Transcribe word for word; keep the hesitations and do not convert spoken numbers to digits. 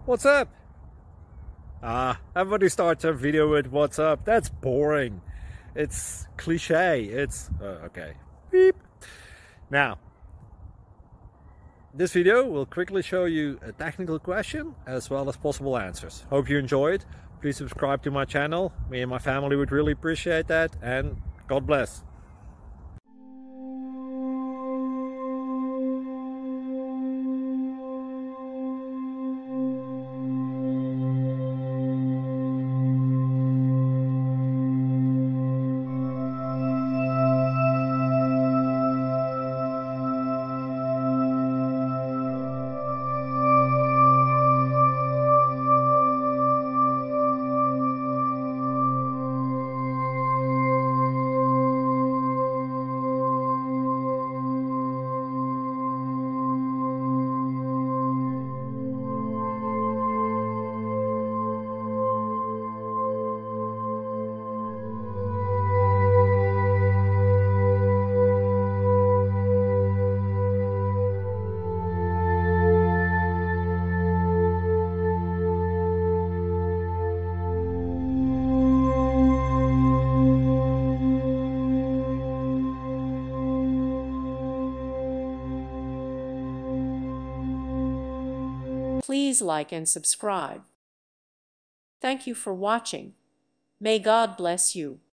What's up? Ah, everybody starts a video with what's up. That's boring. It's cliche. It's uh, okay. Beep. Now, this video will quickly show you a technical question as well as possible answers. Hope you enjoyed. Please subscribe to my channel. Me and my family would really appreciate that, and God bless. Please like and subscribe. Thank you for watching. May God bless you.